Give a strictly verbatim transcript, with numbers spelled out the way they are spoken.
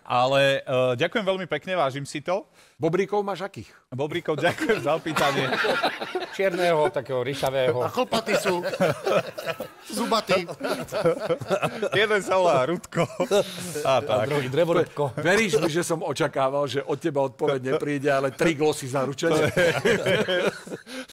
Ale uh, ďakujem veľmi pekne, vážim si to. Bobríkov máš akých? Bobríkov, ďakujem za opýtanie. Čierneho, takého ryšavého. A chlpaty sú. Zubatý. Jeden sa volá Rudko. A tak. Druhý drevorubko. Veríš mi, že som očakával, že od teba odpoveď nepríde, ale tri glosy zaručené.